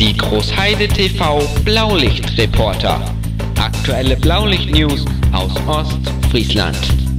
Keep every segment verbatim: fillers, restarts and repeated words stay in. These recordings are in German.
Die Großheide T V Blaulichtreporter. Aktuelle Blaulicht-News aus Ostfriesland.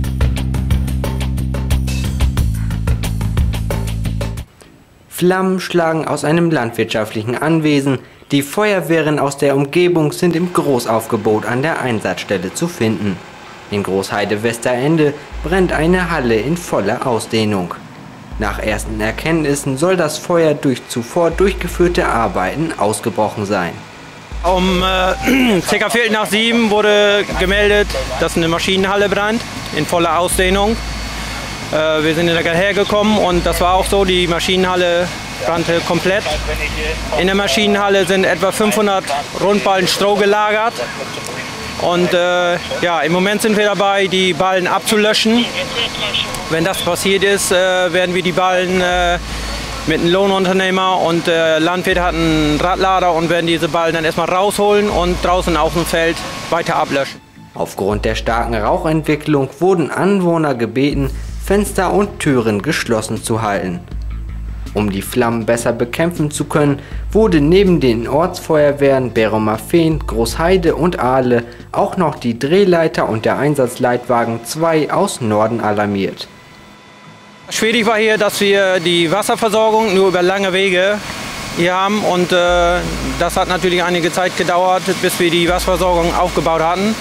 Flammen schlagen aus einem landwirtschaftlichen Anwesen. Die Feuerwehren aus der Umgebung sind im Großaufgebot an der Einsatzstelle zu finden. In Großheide-Westerende brennt eine Halle in voller Ausdehnung. Nach ersten Erkenntnissen soll das Feuer durch zuvor durchgeführte Arbeiten ausgebrochen sein. Um äh, ca. Viertel nach sieben wurde gemeldet, dass eine Maschinenhalle brennt, in voller Ausdehnung. Äh, wir sind hergekommen und das war auch so, die Maschinenhalle brannte komplett. In der Maschinenhalle sind etwa fünfhundert Rundballen Stroh gelagert. Und äh, ja, im Moment sind wir dabei, die Ballen abzulöschen. Wenn das passiert ist, äh, werden wir die Ballen äh, mit einem Lohnunternehmer und der äh, Landwirt hat einen Radlader und werden diese Ballen dann erstmal rausholen und draußen auf dem Feld weiter ablöschen. Aufgrund der starken Rauchentwicklung wurden Anwohner gebeten, Fenster und Türen geschlossen zu halten. Um die Flammen besser bekämpfen zu können, wurde neben den Ortsfeuerwehren Beromafehn, Großheide und Ahle auch noch die Drehleiter und der Einsatzleitwagen zwei aus Norden alarmiert. Schwierig war hier, dass wir die Wasserversorgung nur über lange Wege hier haben und äh, das hat natürlich einige Zeit gedauert, bis wir die Wasserversorgung aufgebaut hatten.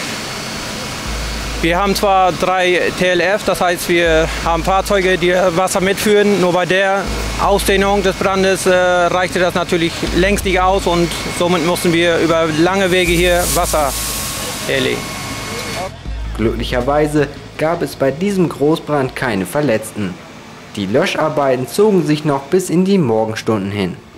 Wir haben zwar drei T L F, das heißt wir haben Fahrzeuge, die Wasser mitführen, nur bei der Ausdehnung des Brandes äh, reichte das natürlich längst nicht aus und somit mussten wir über lange Wege hier Wasser herlegen. Glücklicherweise gab es bei diesem Großbrand keine Verletzten. Die Löscharbeiten zogen sich noch bis in die Morgenstunden hin.